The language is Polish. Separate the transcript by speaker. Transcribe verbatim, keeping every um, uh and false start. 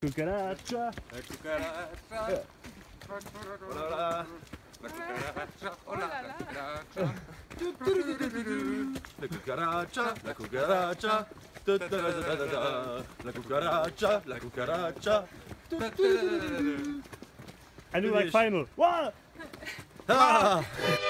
Speaker 1: Cucaracha.
Speaker 2: La cucaracha.
Speaker 3: Hola.
Speaker 2: La cucaracha. Hola, la cucaracha.
Speaker 3: La cucaracha, la cucaracha. Da, da, da, da, da, da. La cucaracha, la cucaracha.
Speaker 1: I do like final. What?
Speaker 3: Ah!